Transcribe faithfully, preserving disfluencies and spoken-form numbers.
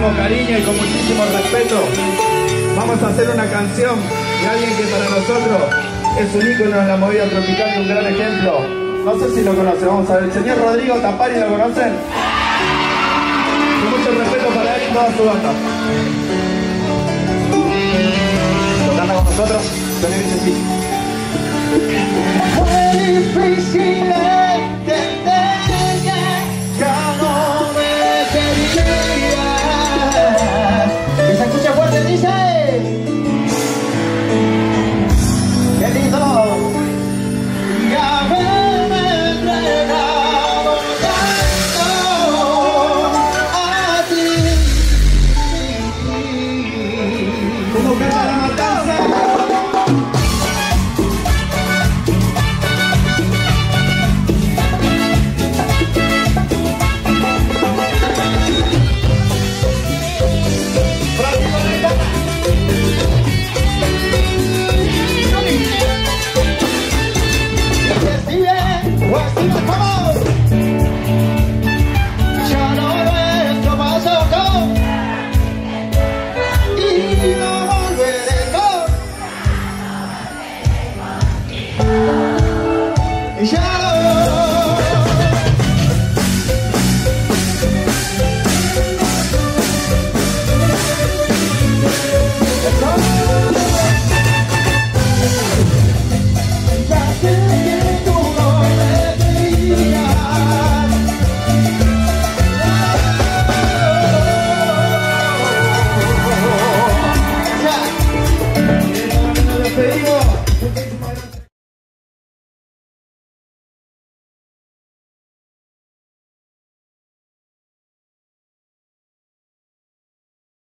muchísimo cariño y con muchísimo respeto vamos a hacer una canción de alguien que para nosotros es un ícono en la movida tropical y un gran ejemplo. No sé si lo conocen, vamos a ver. El señor Rodrigo Tapari, ¿lo conocen? Con mucho respeto para él y toda su banda. ¿Lo canta con nosotros? Suena bien sencillo. Fue difícil entender que ya no me querías. Que se escucha fuerte, dice. ¡Qué lindo! Y haberme entregado tanto a ti. ¿Cómo que para matarse? Yeah.